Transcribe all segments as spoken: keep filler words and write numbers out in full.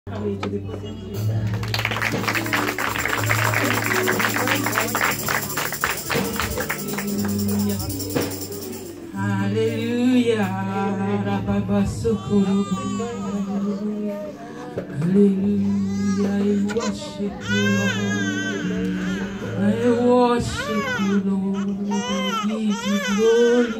Hallelujah. Hallelujah. I worship you, Lord. I worship you, Lord. I give you glory.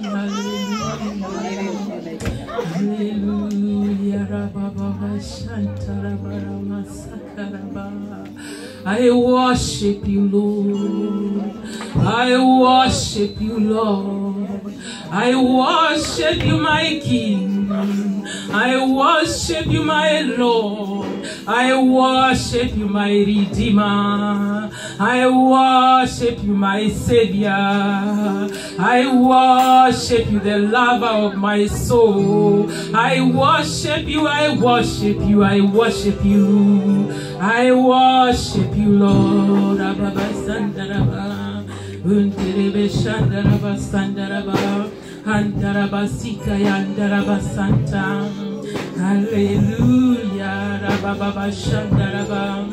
Hallelujah. Hallelujah. Rababa Shantarabara Sakaraba. I worship you, Lord. I worship you, Lord. I worship you, my King. I worship you, my Lord. I worship you, my Redeemer. I worship you, my Savior. I worship you, the lover of my soul. I worship you, I worship you, I worship you. I worship you, Lord. Ababa Sandaraba, Unterebe Shandaraba Sandaraba, Andaraba Sika Yandaraba Santa. Hallelujah. Rababa Shandaraba.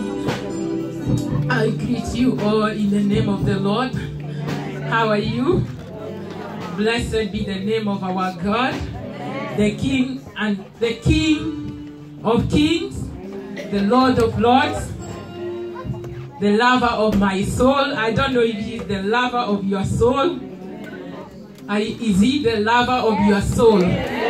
I greet you all in the name of the Lord. How are you? Blessed be the name of our God, the King and the King of Kings, the Lord of Lords, the lover of my soul. I don't know if he's the lover of your soul. I, is he the lover of your soul?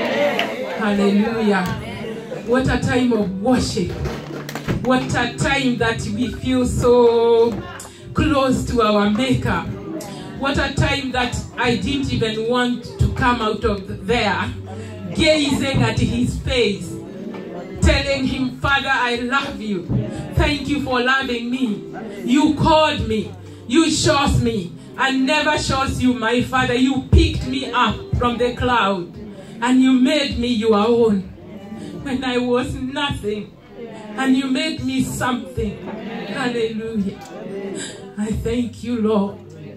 Hallelujah. What a time of worship. What a time that we feel so close to our Maker. What a time that I didn't even want to come out of there, gazing at his face, telling him, Father, I love you. Thank you for loving me. You called me. You chose me. I never chose you, my Father. You picked me up from the cloud and you made me your own when I was nothing. And you made me something. Hallelujah. I thank you, Lord.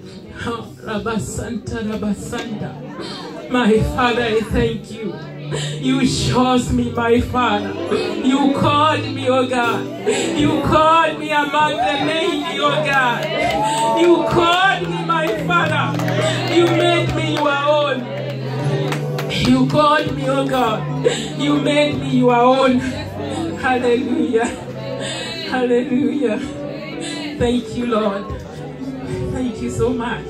Rabasanta, Rabasanta. My Father, I thank you. You chose me, my Father. You called me, oh God. You called me among the many, oh God. You called me, my Father. You made me your own. You called me, oh God. You made me your own. Hallelujah. Hallelujah. Thank you, Lord. Thank you so much.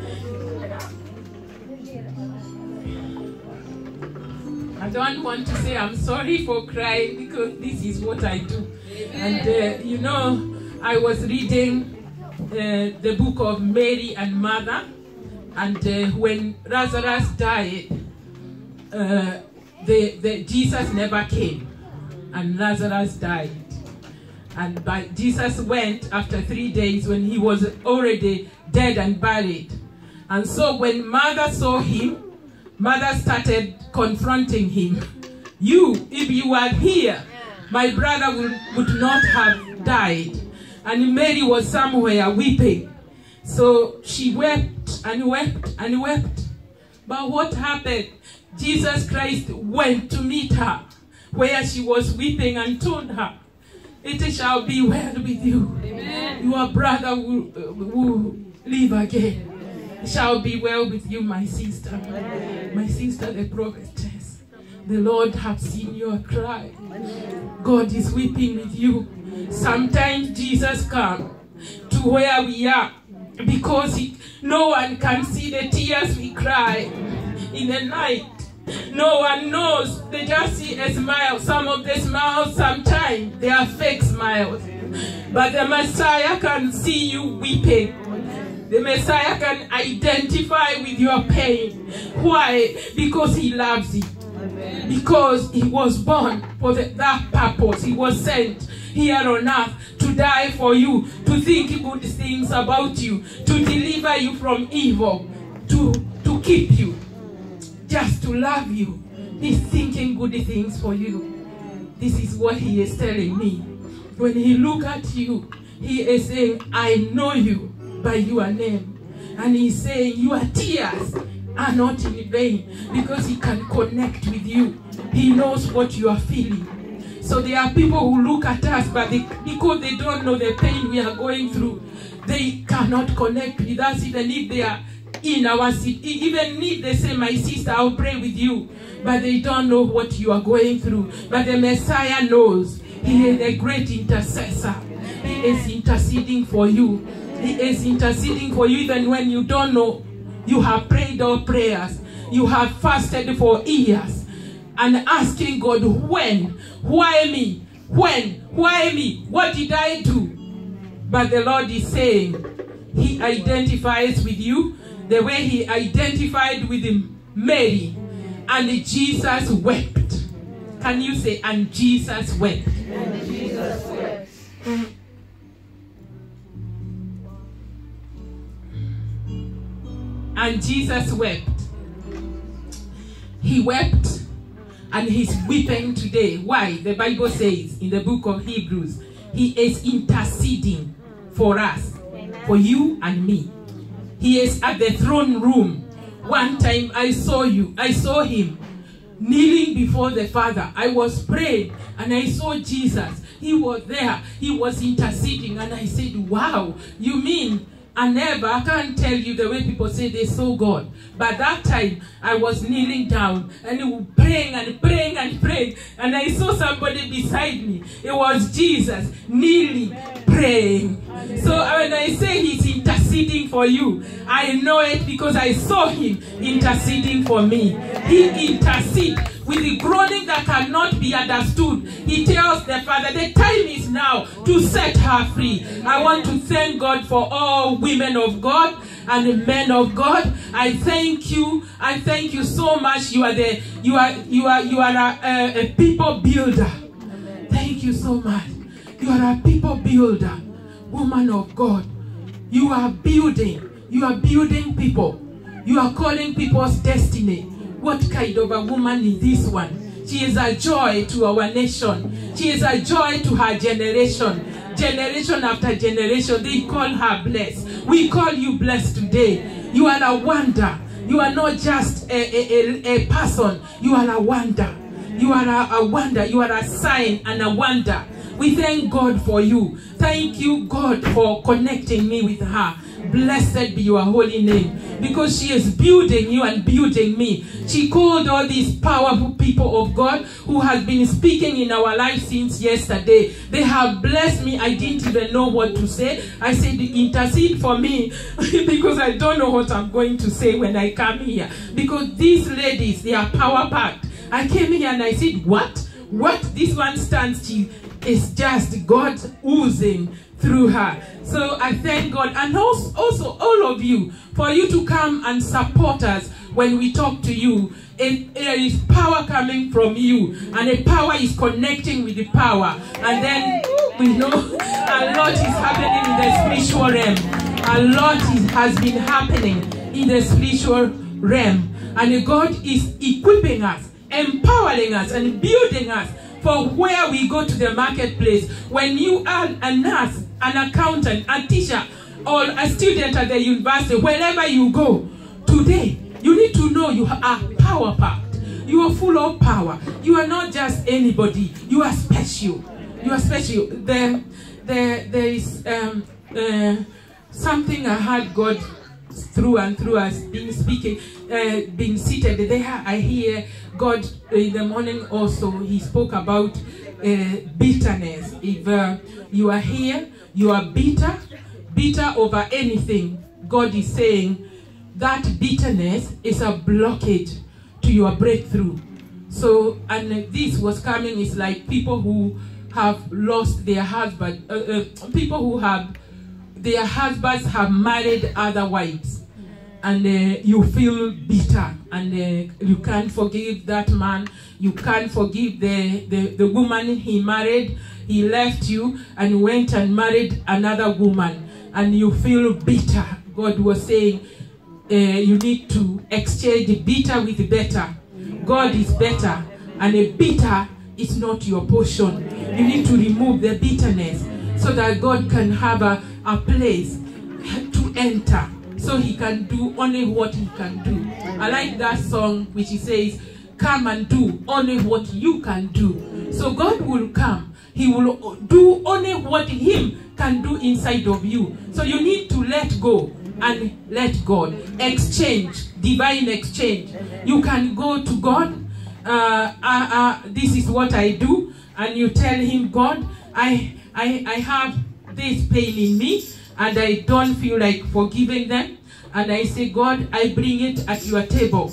I don't want to say I'm sorry for crying because this is what I do. And uh, you know, I was reading uh, the book of Mary and Martha, and uh, when Lazarus died, uh, the, the, Jesus never came, and Lazarus died. And by, Jesus went after three days when he was already dead and buried. And so when Martha saw him, Mother started confronting him. You, if you were here, my brother would, would not have died. And Mary was somewhere weeping. So she wept and wept and wept. But what happened? Jesus Christ went to meet her where she was weeping and told her, it shall be well with you. Amen. Your brother will, uh, will live again. It shall be well with you, my sister. Amen. My sister, the prophetess. The Lord has seen your cry. God is weeping with you. Sometimes Jesus comes to where we are because he, no one can see the tears we cry in the night. No one knows. They just see a smile. Some of the smiles sometimes they are fake smiles. But the Messiah can see you weeping. The Messiah can identify with your pain. Why? Because he loves you. Because he was born for the, that purpose. He was sent here on earth to die for you, to think good things about you, to deliver you from evil, to, to keep you, just to love you. He's thinking good things for you. This is what he is telling me. When he looks at you, he is saying, I know you by your name. And he's saying, your tears are not in vain, because he can connect with you. He knows what you are feeling. So there are people who look at us, but they, because they don't know the pain we are going through, they cannot connect with us even if they are in our city. Even if they say, my sister, I'll pray with you, but they don't know what you are going through. But the Messiah knows. He is a great intercessor. He is interceding for you. He is interceding for you even when you don't know. You have prayed all prayers. You have fasted for years and asking God, when? Why me? When? Why me? What did I do? But the Lord is saying, he identifies with you the way he identified with Mary. And Jesus wept. Can you say, and Jesus wept? And Jesus wept. And Jesus wept. He wept, and he's weeping today. Why? The Bible says in the book of Hebrews, he is interceding for us, Amen. For you and me. He is at the throne room. One time I saw you, I saw him kneeling before the Father. I was praying and I saw Jesus. He was there. He was interceding, and I said, wow, you mean I never, I can't tell you the way people say they saw God. But that time, I was kneeling down and praying and praying and praying. And I saw somebody beside me. It was Jesus kneeling, praying. So when I say he's interceding for you, I know it because I saw him interceding for me. He intercedes with the groaning that cannot be understood. He tells the Father, the time is now to set her free. I want to thank God for all women of God and men of God. I thank you. I thank you so much. You are the you are you are you are a, a, a people builder. Thank you so much. You are a people builder, woman of God. You are building. You are building people. You are calling people's destiny. What kind of a woman is this one? She is a joy to our nation. She is a joy to her generation. Generation after generation, they call her blessed. We call you blessed today. You are a wonder. You are not just a, a, a, a person. You are a wonder. You are a, a wonder. You are a sign and a wonder. We thank God for you. Thank you, God, for connecting me with her. Blessed be your holy name, because she is building you and building me. She called all these powerful people of God who has been speaking in our lives since yesterday. They have blessed me. I didn't even know what to say. I said, intercede for me because I don't know what I'm going to say when I come here. Because these ladies, they are power packed. I came here and I said, what? What this one stands, she is just God oozing through her. So I thank God, and also, also all of you, for you to come and support us when we talk to you. It, there is power coming from you, and the power is connecting with the power. And then we know a lot is happening in the spiritual realm. A lot is, has been happening in the spiritual realm. And God is equipping us, empowering us, and building us for where we go to the marketplace. When you are a nurse, an accountant, a teacher, or a student at the university, wherever you go, today, you need to know you are power-packed. You are full of power. You are not just anybody. You are special. You are special. There, there, there is um, uh, something I heard God through and through us being speaking, uh, being seated there. I hear God in the morning also. He spoke about uh, bitterness. If uh, you are here, you are bitter, bitter over anything, God is saying that bitterness is a blockage to your breakthrough. So, and this was coming, is like people who have lost their husband, uh, uh, people who have, their husbands have married other wives, and uh, you feel bitter, and uh, you can't forgive that man, you can't forgive the, the, the woman he married. He left you and went and married another woman, and you feel bitter. God was saying, uh, you need to exchange bitter with better. God is better, and a bitter is not your portion. You need to remove the bitterness so that God can have a, a place to enter, so he can do only what he can do. I like that song which he says, come and do only what you can do. So God will come. He will do only what Him can do inside of you. So you need to let go and let God. Exchange, divine exchange. You can go to God. Uh, uh, uh, this is what I do. And you tell Him, God, I, I, I have this pain in me. And I don't feel like forgiving them. And I say, God, I bring it at your table.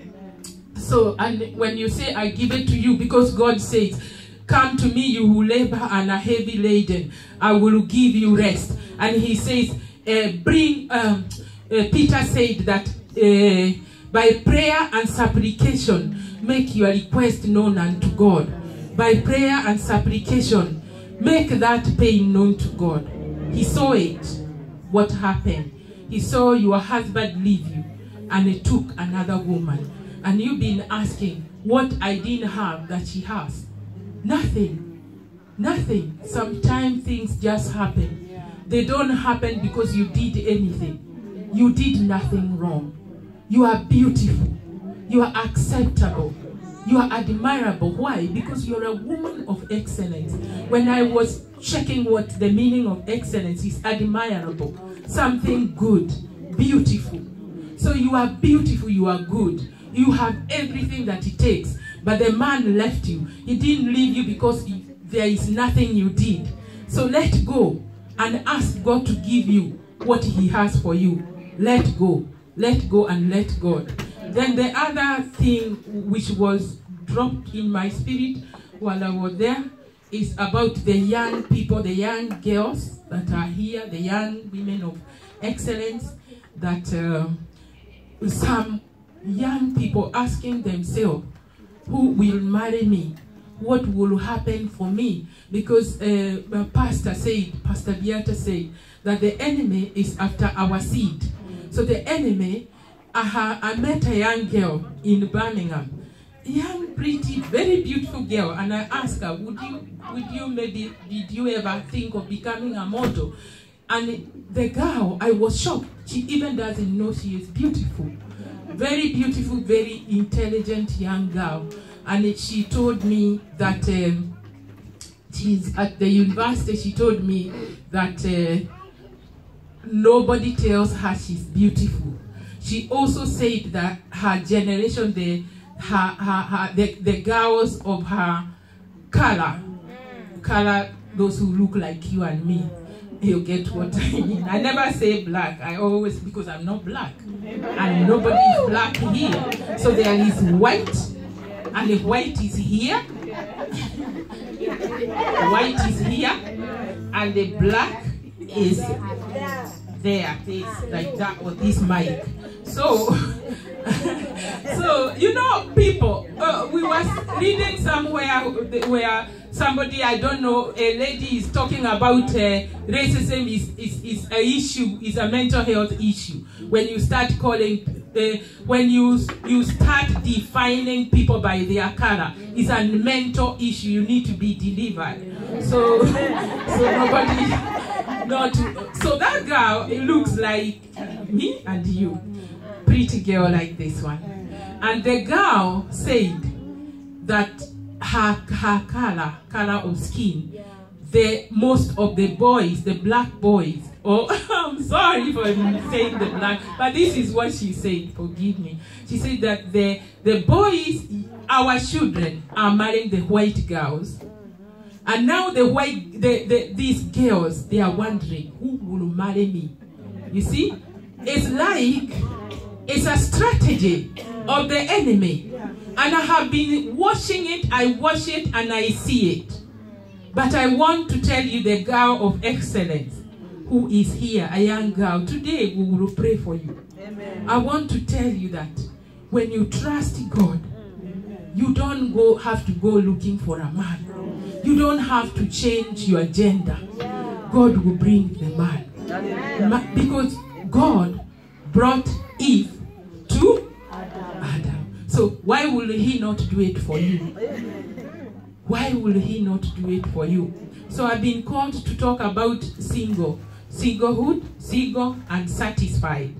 So, and when you say, I give it to you, because God says, come to me, you who labor and are heavy laden, I will give you rest. And He says, uh, bring, um, uh, Peter said that uh, by prayer and supplication, make your request known unto God. By prayer and supplication, make that pain known to God. He saw it, what happened. He saw your husband leave you, and he took another woman. And you've been asking, what I didn't have that she has. Nothing. Nothing. Sometimes things just happen. They don't happen because you did anything. You did nothing wrong. You are beautiful. You are acceptable. You are admirable. Why? Because you're a woman of excellence. When I was checking what the meaning of excellence is, admirable. Something good. Beautiful. So you are beautiful. You are good. You have everything that it takes. But the man left you. He didn't leave you because he, there is nothing you did. So let go and ask God to give you what He has for you. Let go. Let go and let God. Then the other thing which was dropped in my spirit while I was there is about the young people, the young girls that are here, the young women of excellence, that uh, some young people asking themselves, who will marry me? What will happen for me? Because uh, my pastor said, Pastor Beata said, that the enemy is after our seed. So the enemy, I, I met a young girl in Birmingham, young, pretty, very beautiful girl, and I asked her, would you, would you maybe, did you ever think of becoming a model? And the girl, I was shocked. She even doesn't know she is beautiful. Very beautiful, very intelligent young girl. And it, she told me that um, she's at the university. She told me that uh, nobody tells her she's beautiful. She also said that her generation, the, her, her, her, the, the girls of her color, color, those who look like you and me, you get what I mean. I never say black. I always, because I'm not black. And nobody is black here. So there is white, and the white is here. White is here, and the black is there. It's like that with this mic. So, so you know, people, uh, we was reading somewhere where somebody, I don't know, a lady is talking about uh, racism is, is, is an issue, is a mental health issue. When you start calling, uh, when you, you start defining people by their color, it's a mental issue, you need to be delivered. So, so nobody, not, so that girl, it looks like me and you. Pretty girl like this one. And the girl said that her, her color, color of skin, the most of the boys, the black boys, oh, I'm sorry for saying the black, but this is what she said, forgive me. She said that the, the boys, our children, are marrying the white girls. And now the white, the, the, these girls, they are wondering, who will marry me? You see? It's like, it's a strategy of the enemy. And I have been watching it, I watch it and I see it. But I want to tell you the girl of excellence who is here, a young girl. Today we will pray for you. Amen. I want to tell you that when you trust God, you don't go have to go looking for a man. You don't have to change your gender. God will bring the man. Amen. Because God brought Eve to Adam. So why will He not do it for you? Why will He not do it for you? So I've been called to talk about single, singlehood, single, and satisfied.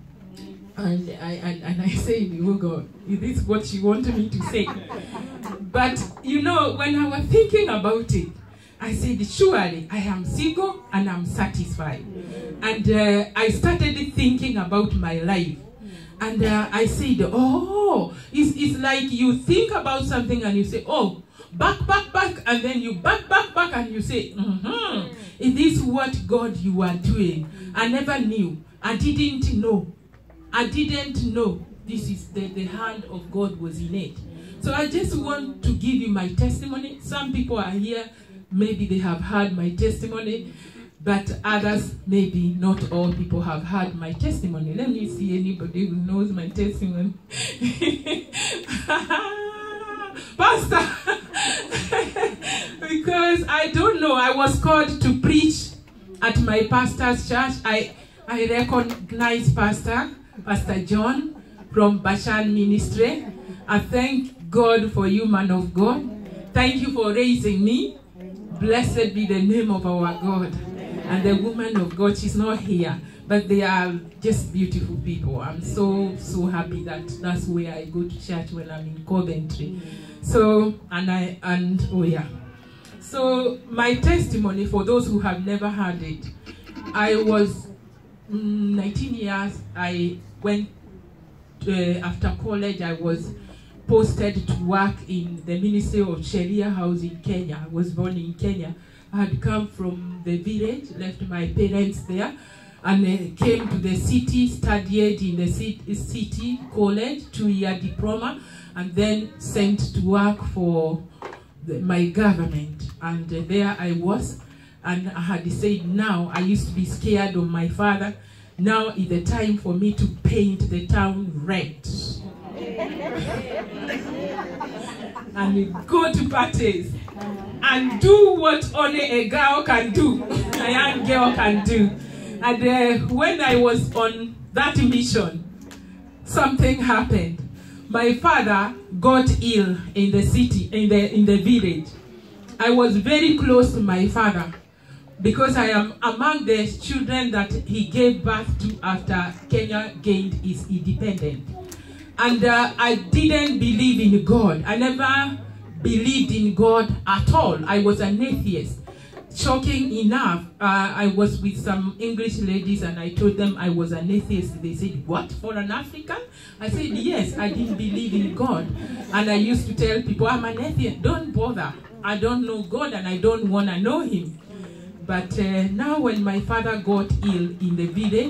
And I and, and I say, oh God, is this what you wanted me to say? But, you know, when I was thinking about it, I said, surely I am single and I'm satisfied. And uh, I started thinking about my life. And uh, I said, oh, it's, it's like you think about something and you say, oh, back, back, back, and then you back, back, back, and you say, mm-hmm, it is what God you are doing. I never knew. I didn't know. I didn't know this is the, the hand of God was in it. So I just want to give you my testimony. Some people are here, maybe they have heard my testimony, but others, maybe not all people have heard my testimony. Let me see anybody who knows my testimony. Pastor, because I don't know, I was called to preach at my pastor's church. I, I recognize Pastor, Pastor John from Bashan Ministry. I thank God for you, man of God. Thank you for raising me. Blessed be the name of our God. And the woman of God, she's not here, but they are just beautiful people. I'm so, so happy that that's where I go to church when I'm in Coventry. So, and I, and, oh yeah. So, my testimony, for those who have never heard it, I was mm, nineteen years, I went, uh, after college, I was posted to work in the Ministry of Sharia House in Kenya. I was born in Kenya. I had come from the village, left my parents there, and uh, came to the city, studied in the city, city college, two-year diploma, and then sent to work for the, my government. And uh, there I was, and I had said, now, I used to be scared of my father. Now is the time for me to paint the town red. And go to parties and do what only a girl can do, a young girl can do. And uh, when I was on that mission, something happened. My father got ill in the city, in the in the village. I was very close to my father because I am among the children that he gave birth to after Kenya gained its independence. And uh, I didn't believe in God. I never believed in God at all. I was an atheist. Shocking enough, uh, I was with some English ladies and I told them I was an atheist. They said, what, for an African? I said, yes, I didn't believe in God. And I used to tell people, I'm an atheist, don't bother. I don't know God and I don't want to know him. But uh, now when my father got ill in the village,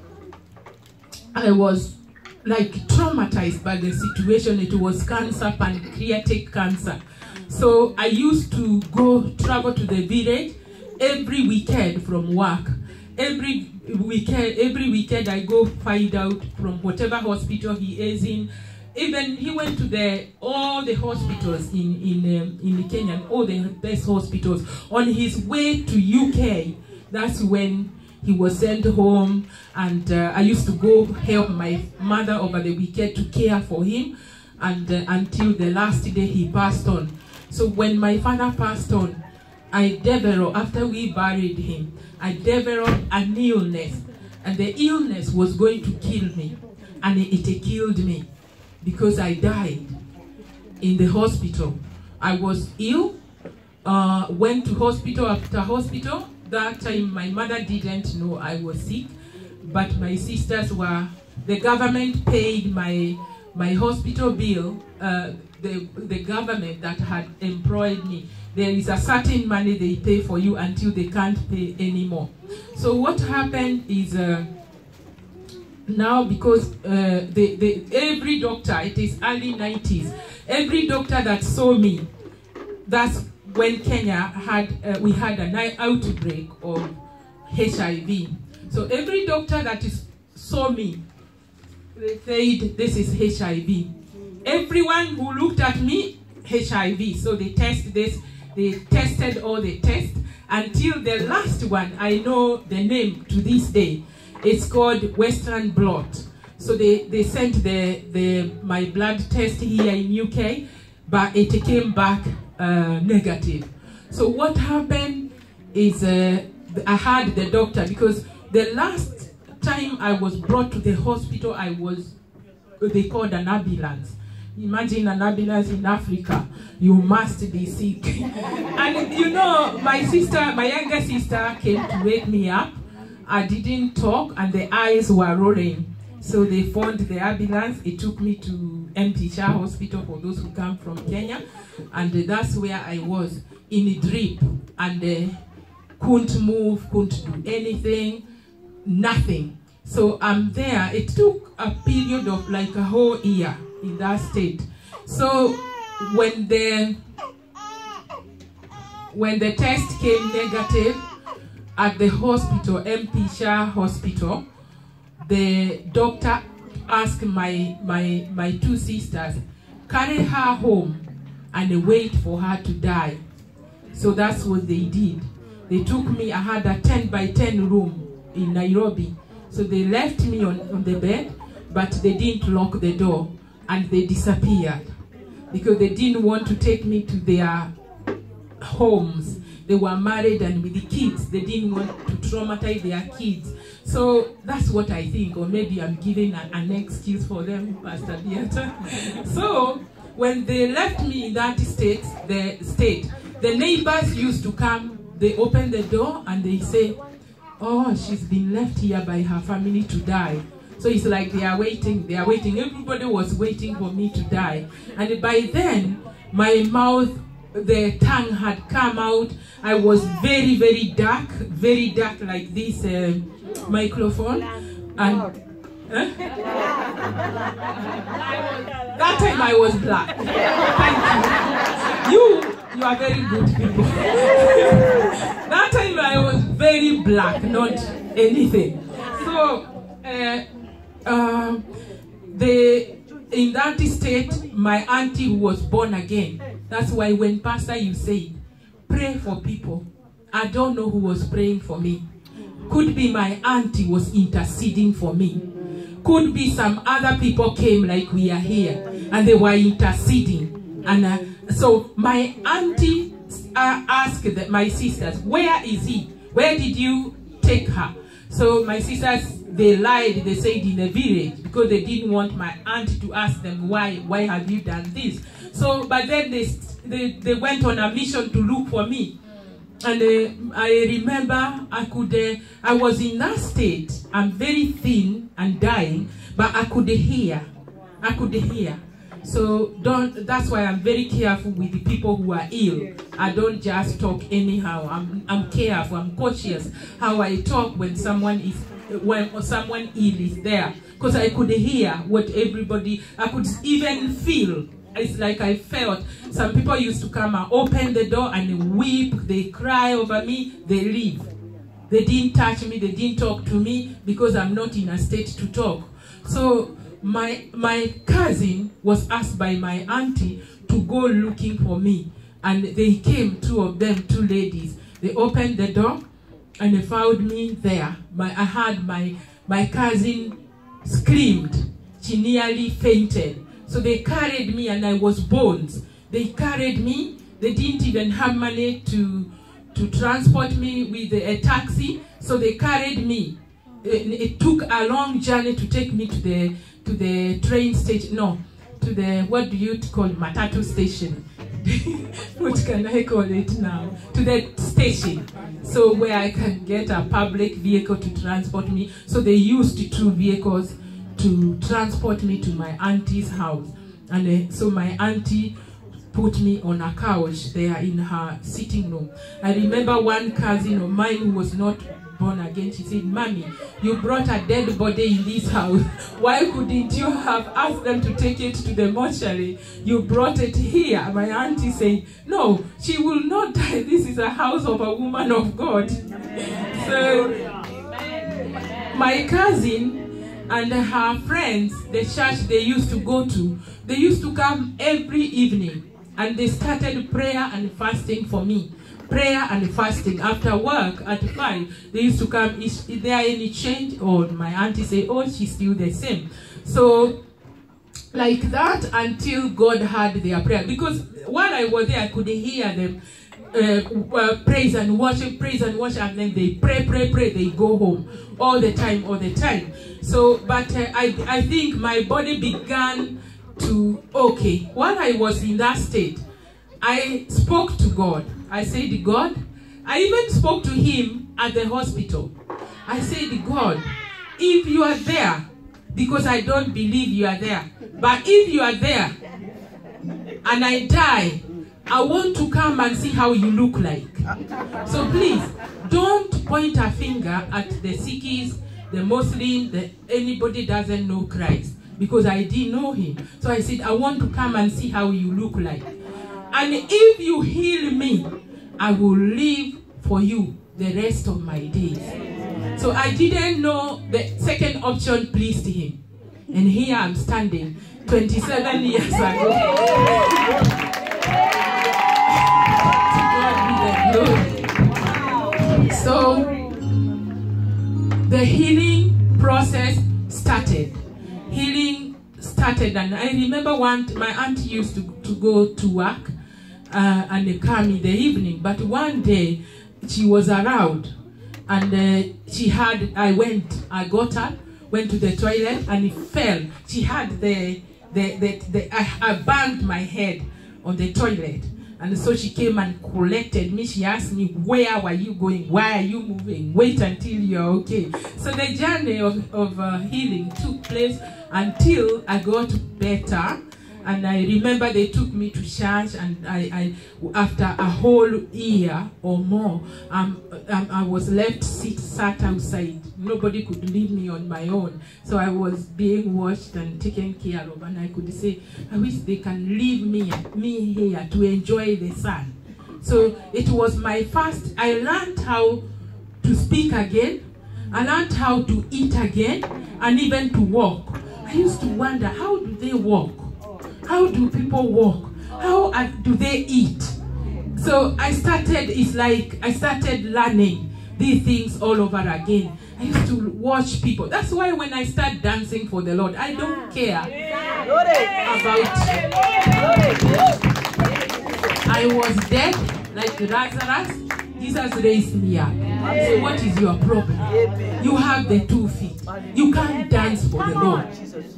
I was like traumatized by the situation. It was cancer, pancreatic cancer. So I used to go travel to the village every weekend from work. Every weekend, every weekend I go find out from whatever hospital he is in. Even he went to the all the hospitals in in um, in Kenya, all the best hospitals. On his way to U K, that's when he was sent home, and uh, I used to go help my mother over the weekend to care for him, and uh, until the last day he passed on. So when my father passed on, I developed, after we buried him, I developed an illness, and the illness was going to kill me, and it, it killed me because I died in the hospital. I was ill, uh, went to hospital after hospital. That time my mother didn't know I was sick, but my sisters were, the government paid my my hospital bill, uh, the, the government that had employed me. There is a certain money they pay for you until they can't pay anymore. So what happened is, uh, now because uh, the, the, every doctor, it is early nineties, every doctor that saw me, that's when Kenya had, uh, we had an outbreak of H I V. So every doctor that is, saw me, they said, this is H I V. Everyone who looked at me, H I V. So they test this, they tested all the tests until the last one, I know the name to this day. It's called Western blot. So they, they sent the, the, my blood test here in U K, but it came back uh, negative. So what happened is uh, I had the doctor, because the last time I was brought to the hospital, I was, they called an ambulance. Imagine an ambulance in Africa. You must be sick. And you know, my sister, my younger sister came to wake me up. I didn't talk and the eyes were rolling. So they phoned the ambulance. It took me to M P Shah Hospital for those who come from Kenya. And uh, that's where I was, in a drip. And uh, couldn't move, couldn't do anything, nothing. So I'm there. It took a period of like a whole year in that state. So when the, when the test came negative at the hospital, M P Shah Hospital, the doctor asked my, my, my two sisters, carry her home and wait for her to die. So that's what they did. They took me, I had a ten by ten room in Nairobi. So they left me on, on the bed, but they didn't lock the door and they disappeared because they didn't want to take me to their homes. They were married and with the kids. They didn't want to traumatize their kids. So that's what I think, or maybe I'm giving an, an excuse for them, Pastor Beata. So when they left me in that state, the state, the neighbors used to come, they open the door and they say, oh, she's been left here by her family to die. So it's like they are waiting, they are waiting. Everybody was waiting for me to die. And by then, my mouth, the tongue had come out. I was very, very dark, very dark like this uh, microphone. And huh? That time I was black. Thank you. You, you are very good people. That time I was very black, not anything. So, uh, uh, the, in that state, my auntie who was born again, that's why when Pastor you say, pray for people, I don't know who was praying for me. Could be my auntie was interceding for me. Could be some other people came like we are here and they were interceding. And uh, so my auntie uh, asked the, my sisters, where is he? Where did you take her? So my sisters, they lied, they said in the village because they didn't want my aunt to ask them, why, why have you done this? So, but then they, they, they went on a mission to look for me. And uh, I remember I could, uh, I was in that state. I'm very thin and dying, but I could hear. I could hear. So don't. That's why I'm very careful with the people who are ill. I don't just talk anyhow. I'm, I'm careful. I'm cautious how I talk when someone is, when someone ill is there, because I could hear what everybody. I could even feel. It's like I felt some people used to come and open the door and weep. They cry over me. They leave. They didn't touch me. They didn't talk to me because I'm not in a state to talk. So my my cousin was asked by my auntie to go looking for me, and they came. Two of them, two ladies. They opened the door and they found me there. My I had my my cousin screamed. She nearly fainted. So they carried me and I was bones. They carried me. They didn't even have money to, to transport me with a taxi. So they carried me. It, it took a long journey to take me to the, to the train station. No, to the, what do you call it? Matatu station. What can I call it now? To the station. So where I can get a public vehicle to transport me. So they used two vehicles to transport me to my auntie's house. And uh, so my auntie put me on a couch there in her sitting room. I remember one cousin of mine who was not born again, she said, Mommy, you brought a dead body in this house. Why couldn't you have asked them to take it to the mortuary? You brought it here. My auntie said, no, she will not die. This is a house of a woman of God. So my cousin and her friends, the church they used to go to, they used to come every evening and they started prayer and fasting for me. Prayer and fasting after work at five. They used to come, is, is there any change? Or my auntie say, oh, she's still the same. So like that until God heard their prayer. Because while I was there, I could hear them uh, uh, praise and worship, praise and worship, and then they pray, pray, pray, they go home all the time, all the time. So, but uh, I, I think my body began to, okay, while I was in that state, I spoke to God. I said, God, I even spoke to him at the hospital. I said, God, if you are there, because I don't believe you are there, but if you are there and I die, I want to come and see how you look like. So please, don't point a finger at the Sikhs, the Muslims, the, anybody doesn't know Christ, because I didn't know him. So I said, I want to come and see how you look like. And if you heal me, I will live for you the rest of my days. So I didn't know the second option pleased him. And here I'm standing twenty-seven years ago. To God be the glory. So the healing process started. Healing started, and I remember one, my auntie used to, to go to work uh, and they come in the evening, but one day she was around and uh, she had, I went, I got her, went to the toilet and it fell. She had the, the, the, the I, I banged my head on the toilet. And so she came and collected me. She asked me, where were you going? Why are you moving? Wait until you're okay. So the journey of, of uh, healing took place until I got better. And I remember they took me to church, and I, I after a whole year or more, um, um, I was left sick, sat outside. Nobody could leave me on my own. So I was being watched and taken care of, and I could say, I wish they can leave me, me here to enjoy the sun. So it was my first, I learned how to speak again, I learned how to eat again, and even to walk. I used to wonder, how do they walk? How do people walk? How uh, do they eat? So I started, it's like I started learning these things all over again. I used to watch people. That's why when I start dancing for the Lord, I don't care about. I was dead like Lazarus. Jesus raised me up. So what is your problem? You have the two feet. You can't dance for the Lord.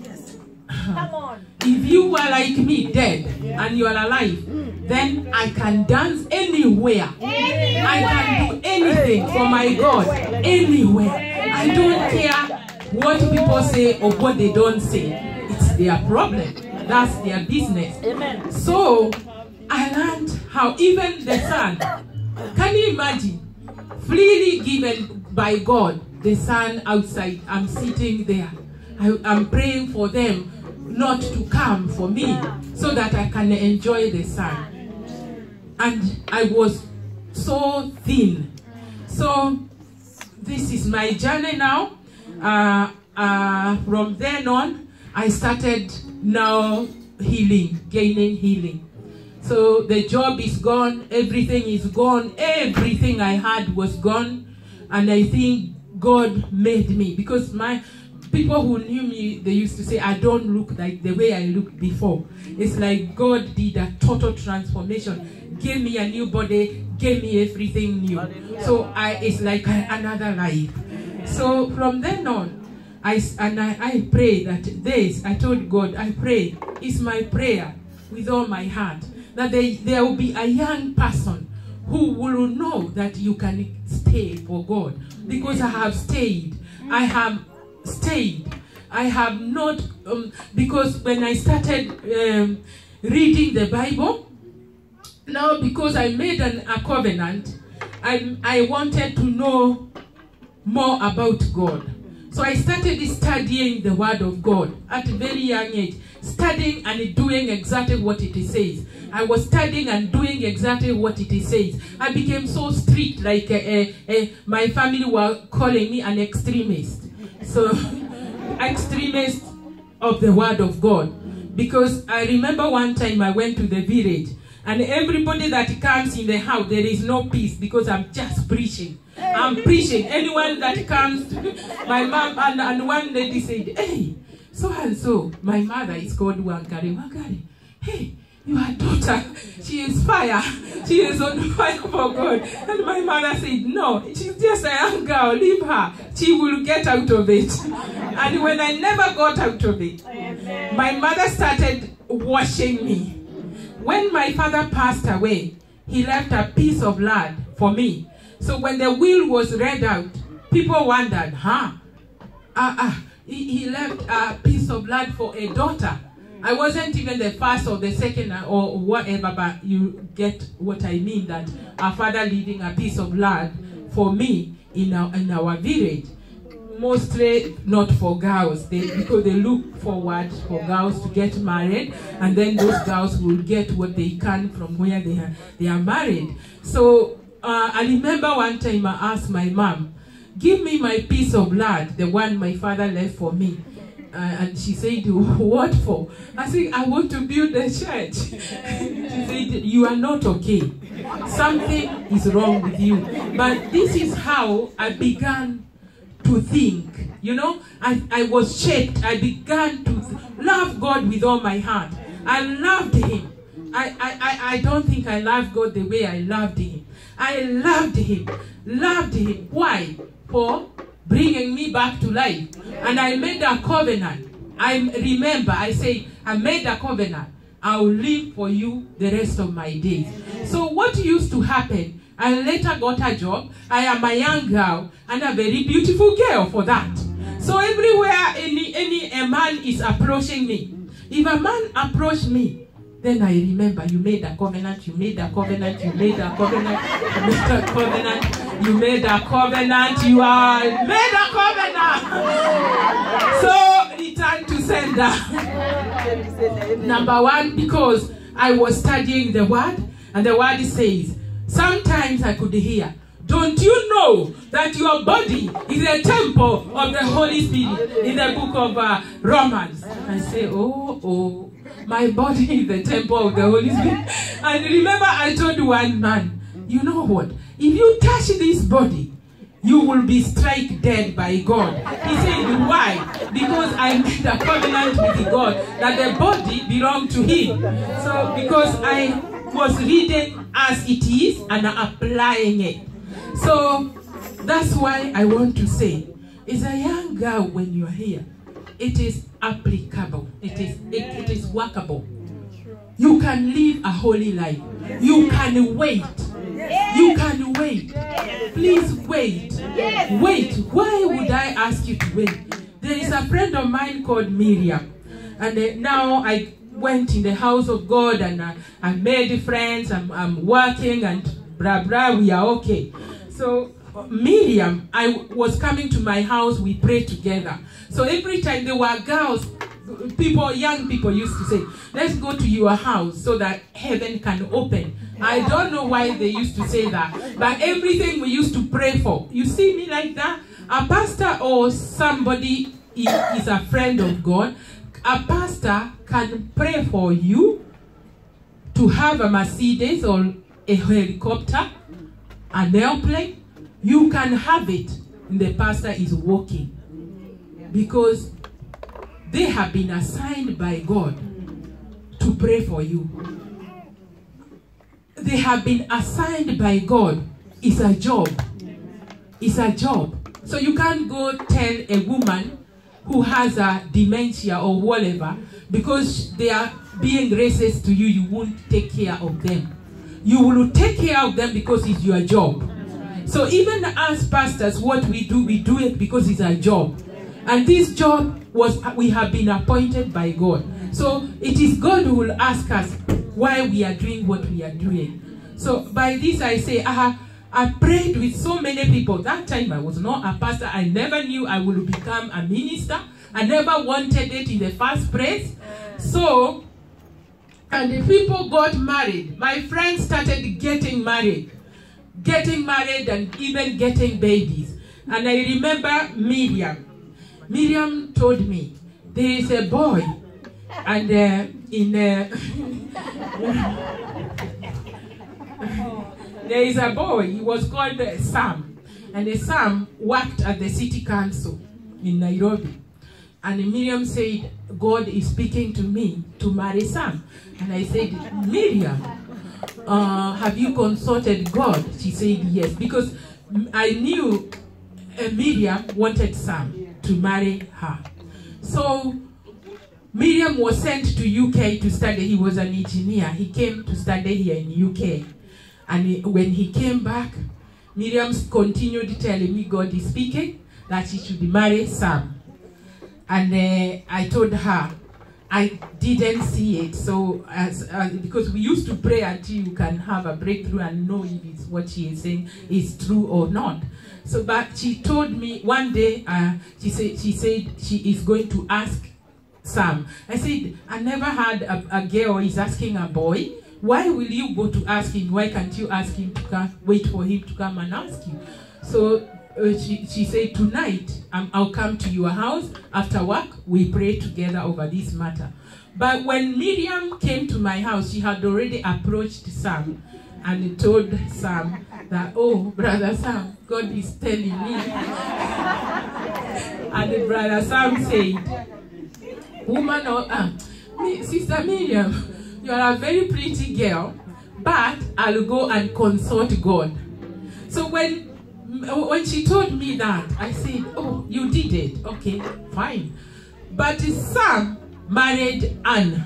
Come on. If you were like me, dead, and you are alive, then I can dance anywhere. anywhere. I can do anything for my God, anywhere. I don't care what people say or what they don't say. It's their problem. That's their business. Amen. So I learned how even the sun, can you imagine, freely given by God, the sun outside, I'm sitting there. I, I'm praying for them not to come for me so that I can enjoy the sun. And I was so thin. So this is my journey now. Uh, uh, from then on, I started now healing, gaining healing. So the job is gone, everything is gone, everything I had was gone. And I think God made me, because my people who knew me, they used to say, I don't look like the way I looked before. It's like God did a total transformation, gave me a new body, gave me everything new. Hallelujah. So I, it's like another life. So from then on, I, and I, I pray that this, I told God, I pray, it's my prayer with all my heart, that they, there will be a young person who will know that you can stay for God. Because I have stayed. I have stayed. I have not, um, because when I started um, reading the Bible, now because I made an, a covenant, I, I wanted to know more about God. So I started studying the Word of God at a very young age, studying and doing exactly what it says. I was studying and doing exactly what it says. I became so strict, like uh, uh, uh, my family were calling me an extremist. So, extremist of the Word of God. Because I remember one time I went to the village, and everybody that comes in the house, there is no peace because I'm just preaching. I'm preaching. Anyone that comes, my mom, and, and one lady said, hey, so and so, my mother is called Wangari. Wangari, hey, your daughter, she is fire. She is on fire for God. And my mother said, no, she's just a young girl, leave her. she will get out of it. And when I never got out of it, my mother started washing me. When my father passed away, he left a piece of land for me. So when the will was read out, people wondered, huh? Uh, uh, he, he left a piece of land for a daughter. I wasn't even the first or the second or whatever, but you get what I mean, that our father leaving a piece of land for me in our, in our village. Mostly not for girls, they, because they look forward for girls to get married, and then those girls will get what they can from where they are, they are married. So uh, I remember one time I asked my mom, give me my piece of land, the one my father left for me. Uh, and she said, what for? I said, I want to build a church. She said, you are not okay. Something is wrong with you. But this is how I began to think. You know, I, I was shaped. I began to love God with all my heart. I loved him. I, I, I, I don't think I loved God the way I loved him. I loved him. Loved him. Why? For bringing me back to life. And I made a covenant. I remember, I say, I made a covenant. I will live for you the rest of my days. So what used to happen, I later got a job. I am a young girl and a very beautiful girl for that. So everywhere any, any a man is approaching me, if a man approached me, then I remember, you made a covenant, you made a covenant, you made a covenant, you made a covenant, you made a covenant, you are made a covenant. So return to sender. Number one, because I was studying the word, and the word says, sometimes I could hear, don't you know that your body is a temple of the Holy Spirit in the book of uh, Romans? I say, oh, oh, my body is the temple of the Holy Spirit. And remember, I told one man, you know what? If you touch this body, you will be struck dead by God. He said, why? Because I made a covenant with God that the body belonged to him. So, because I was reading as it is and applying it. So, that's why I want to say, as a young girl, when you're here, it is applicable. It is, it, it is workable. You can live a holy life. You can wait. You can wait. Please wait. Wait. Why would I ask you to wait? There is a friend of mine called Miriam. And uh, now I went in the house of God and uh, I made friends. I'm, I'm working and blah, blah. We are okay. So Miriam, I was coming to my house. We prayed together. So every time there were girls, people, young people used to say, let's go to your house so that heaven can open. I don't know why they used to say that, but everything we used to pray for. You see me like that? A pastor or somebody is a friend of God. A pastor can pray for you to have a Mercedes or a helicopter, an airplane. You can have it, and the pastor is walking. Because they have been assigned by God to pray for you. They have been assigned by God. It's a job. It's a job. So you can't go tell a woman who has a dementia or whatever, because they are being racist to you, you won't take care of them. You will take care of them because it's your job. So even as pastors, what we do, we do it because it's a job. And this job was, we have been appointed by God. So it is God who will ask us why we are doing what we are doing. So by this I say, I, I prayed with so many people. That time I was not a pastor. I never knew I would become a minister. I never wanted it in the first place. So, and the people got married. My friends started getting married. Getting married and even getting babies. And I remember Miriam. Miriam told me, there is a boy, and uh, in uh, there is a boy, he was called uh, Sam, and uh, Sam worked at the city council in Nairobi. And Miriam said, God is speaking to me to marry Sam. And I said, Miriam, uh, have you consulted God? She said, yes, because I knew uh, Miriam wanted Sam to marry her. So Miriam was sent to U K to study. He was an engineer. He came to study here in U K. And he, when he came back, Miriam continued telling me God is speaking that she should marry Sam. And uh, I told her, I didn't see it. So, as, as because we used to pray until you can have a breakthrough and know if it's what she is saying is true or not. So, but she told me one day, uh, she said she said she is going to ask Sam. I said, I never had a, a girl is asking a boy. Why will you go to ask him? Why can't you ask him to come, wait for him to come and ask you? So uh, she, she said, tonight um, I'll come to your house. After work, we pray together over this matter. But when Miriam came to my house, she had already approached Sam and told Sam that, oh, Brother Sam, God is telling me. And the Brother Sam said, woman, or, uh, Sister Miriam, you are a very pretty girl, but I'll go and consult God. So when, when she told me that, I said, oh, you did it. Okay, fine. But Sam married Anne.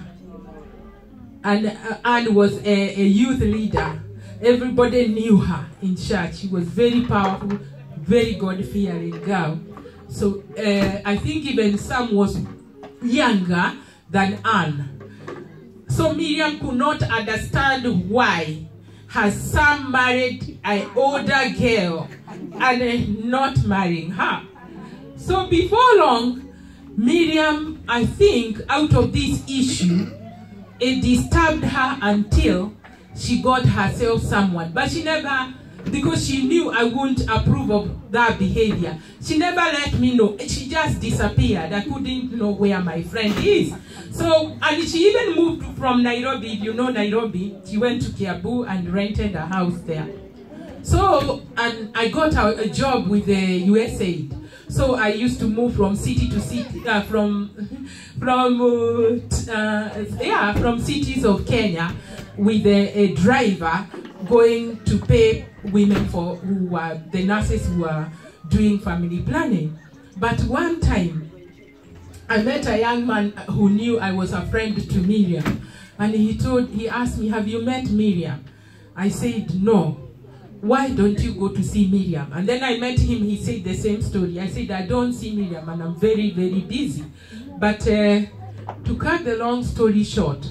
And uh, Anne was a, a youth leader. Everybody knew her in church. She was very powerful, very God-fearing girl. So uh, I think even Sam was younger than Anne. So Miriam could not understand why her son married an older girl and not marrying her. So before long, Miriam, I think, out of this issue, it disturbed her until she got herself someone. But she never, because she knew I wouldn't approve of that behavior, she never let me know. She just disappeared. I couldn't know where my friend is. So, and she even moved from Nairobi. If you know Nairobi, she went to Kiambu and rented a house there. So, and I got a, a job with the U S A I D. So I used to move from city to city, uh, from, from, uh, uh, yeah, from cities of Kenya with a, a driver going to pay women for who were the nurses who were doing family planning. But one time, I met a young man who knew I was a friend to Miriam, and he told, he asked me, have you met Miriam? I said, no. Why don't you go to see Miriam? And then I met him, he said the same story. I said, I don't see Miriam and I'm very, very busy. But uh, to cut the long story short,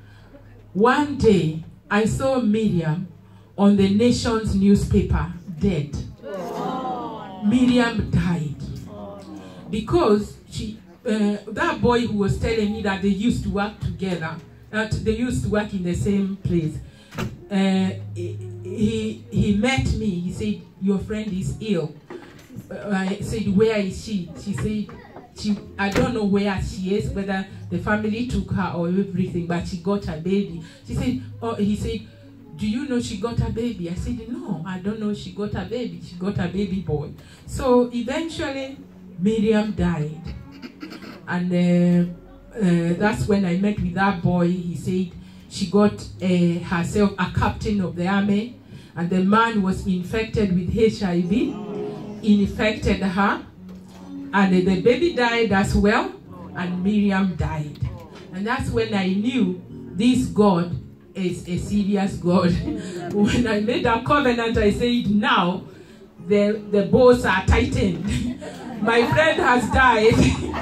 one day I saw Miriam on the Nation's newspaper, dead. Oh. Miriam died. Because she, uh, that boy who was telling me that they used to work together, that they used to work in the same place, uh, he, he met me, he said, your friend is ill. Uh, I said, where is she? She said, she, I don't know where she is, whether the family took her or everything, but she got a baby. She said, oh, he said, do you know she got a baby? I said, no, I don't know she got a baby. She got a baby boy. So eventually, Miriam died. And uh, uh, that's when I met with that boy. He said she got uh, herself a captain of the army, and the man was infected with H I V, infected her, and the baby died as well, and Miriam died. And that's when I knew this God is a serious God. When I made a covenant, I said, now the, the bows are tightened. My friend has died.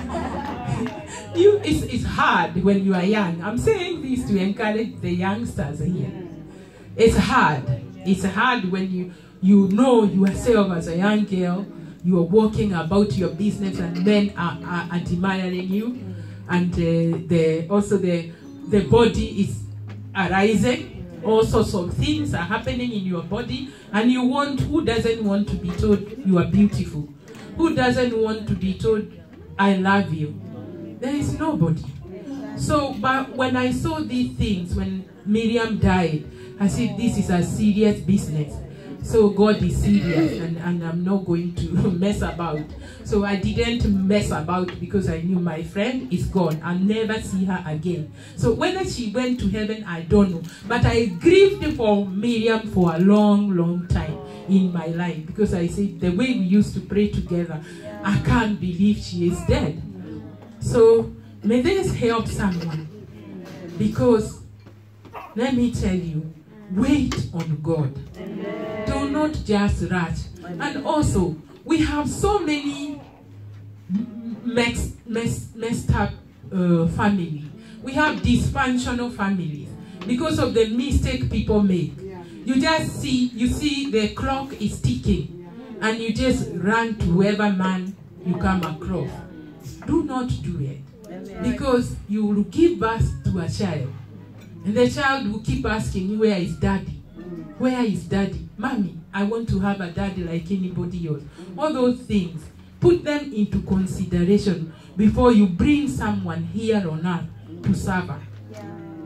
you, it's, it's hard when you are young. I'm saying this to encourage the youngsters here. It's hard. It's hard when you, you know yourself as a young girl, you are walking about your business and men are, are admiring you. And uh, the, also the, the body is arising. All sorts of things are happening in your body. And you want, who doesn't want to be told you are beautiful? Who doesn't want to be told, I love you? There is nobody. So, but when I saw these things, when Miriam died, I said, this is a serious business. So God is serious, and, and I'm not going to mess about. So I didn't mess about because I knew my friend is gone. I'll never see her again. So whether she went to heaven, I don't know. But I grieved for Miriam for a long, long time. in my life, because I said the way we used to pray together, I can't believe she is dead. So may this help someone, because let me tell you, wait on God. Amen. Do not just rush. Amen. And also, we have so many mess, mess, messed up uh, families. We have dysfunctional families because of the mistake people make. Yeah. You just see, you see the clock is ticking, yeah, and you just run to whoever man you come across. Yeah. Do not do it. Amen. Because you will give birth to a child, and the child will keep asking you, where is daddy? Where is daddy? Mommy, I want to have a daddy like anybody else. All those things, put them into consideration before you bring someone here on earth to serve her. Yeah.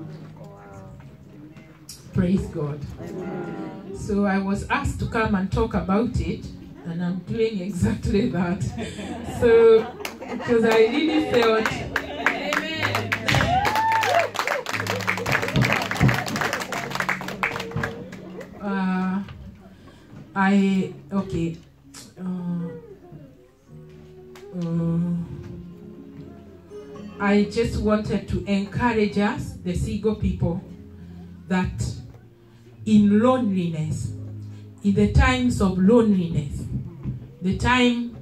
Praise God. Amen. So I was asked to come and talk about it, and I'm doing exactly that. So, because I really felt, amen. Uh, I, okay. Uh, uh, I just wanted to encourage us, the Seagull people, that in loneliness, in the times of loneliness, the time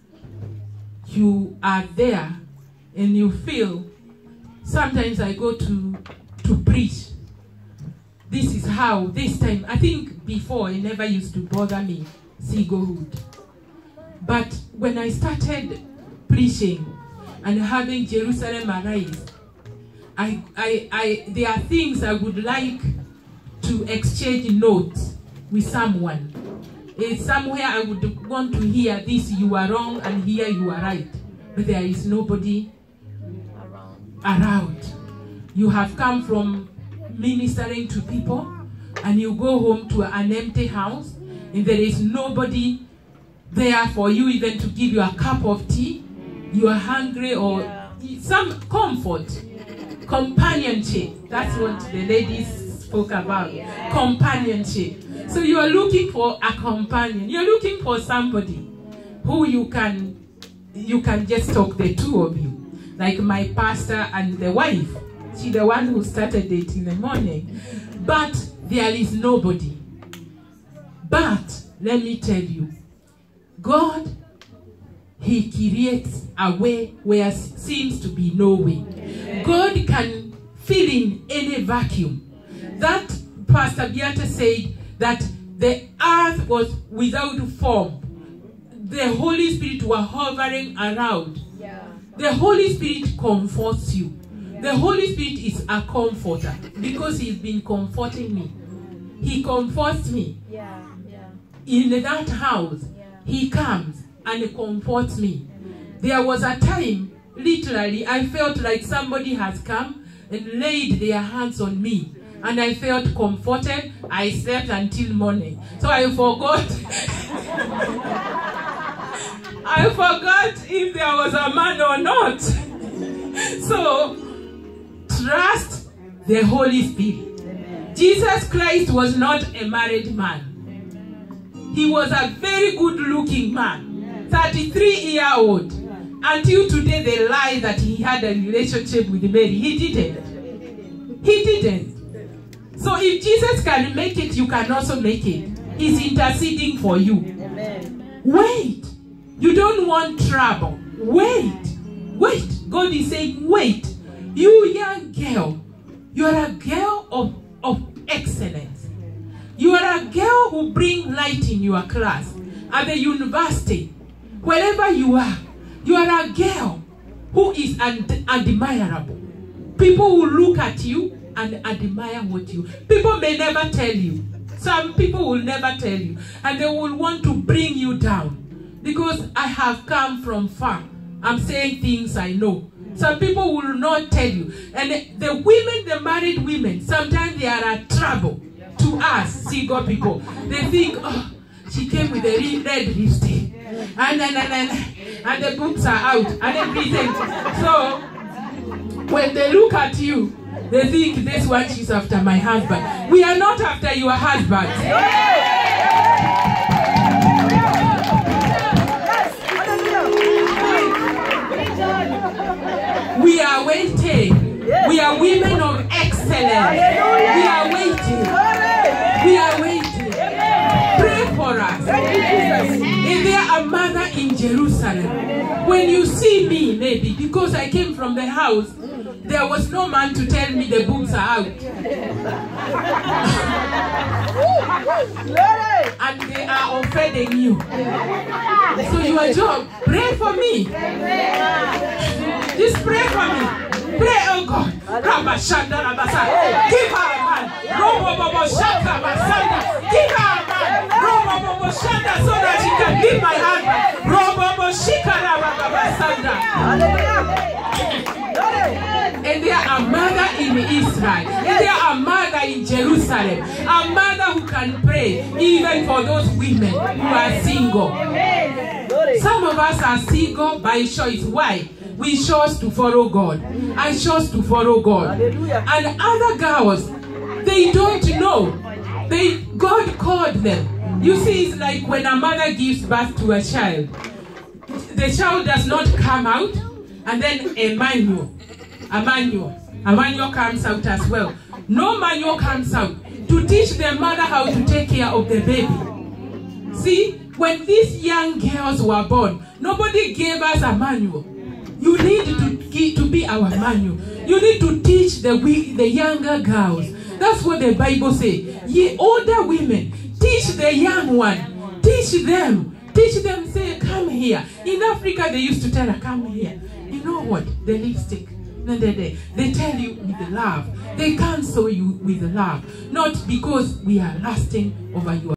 you are there and you feel, sometimes I go to, to preach. This is how, this time, I think before it never used to bother me, Seagullhood. But when I started preaching and having Jerusalem arise, I, I, I, there are things I would like to exchange notes with someone. It's somewhere I would want to hear this, you are wrong, and here you are right. But there is nobody around. around. You have come from ministering to people, and you go home to an empty house, and there is nobody there for you even to give you a cup of tea. You are hungry, or yeah. some comfort, yeah. companionship. That's what the ladies spoke about, yeah. companionship. Yeah. So you are looking for a companion. You are looking for somebody who you can, you can just talk, the two of you. Like my pastor and the wife. She's the one who started it in the morning. But there is nobody. But let me tell you, God, He creates a way where seems to be no way. Amen. God can fill in any vacuum. Amen. That Pastor Beata said that the earth was without form. The Holy Spirit was hovering around. Yeah. The Holy Spirit comforts you. Yeah. The Holy Spirit is a comforter because He's been comforting me. He comforts me. Yeah. Yeah. In that house, yeah. He comes and comforts me. Amen. There was a time, literally, I felt like somebody has come and laid their hands on me. Mm. And I felt comforted. I slept until morning. So I forgot. I forgot if there was a man or not. So, trust the Holy Spirit. Amen. Jesus Christ was not a married man. Amen. He was a very good looking man. thirty-three year old. Until today they lie that he had a relationship with Mary. He didn't. He didn't. So if Jesus can make it, you can also make it. He's interceding for you. Amen. Wait. You don't want trouble. Wait. Wait. God is saying, wait. You young girl, you are a girl of, of excellence. You are a girl who brings light in your class, at the university. Wherever you are, you are a girl who is ad admirable. People will look at you and admire what you... People may never tell you. Some people will never tell you. And they will want to bring you down. Because I have come from far. I'm saying things I know. Some people will not tell you. And the women, the married women, sometimes they are a trouble to us, Seagull people. They think, oh, she came with a red lipstick. And, and, and, and, and the books are out and everything. So when they look at you, they think this one is after my husband. We are not after your husband. a mother in Jerusalem. When you see me, maybe, because I came from the house, there was no man to tell me the boobs are out. And they are offending you. So your job, pray for me. Just pray for me. Pray, oh God. Rabashanda Rabasa. Give her a man. Robo Bobo Shaka Basanda. Give her a man. Robo Bobo Shanda so that she can be my husband. Robo Bobo Shika Rabasanda. And there are a mother in Israel. And there are a mother in Jerusalem. A mother who can pray even for those women who are single. Some of us are single by choice. Why? We chose to follow God. I chose to follow God. And other girls, they don't know. They God called them. You see, it's like when a mother gives birth to a child. The child does not come out, and then a manual. A manual. A manual comes out as well. No manual comes out to teach the mother how to take care of the baby. See, when these young girls were born, nobody gave us a manual. You need to, to be our manual. You need to teach the, the younger girls. That's what the Bible says. Ye older women, teach the young one. Teach them. Teach them, say, come here. In Africa, they used to tell her, come here. You know what? The lipstick. They, they tell you with love. They counsel you with love. Not because we are lusting over you.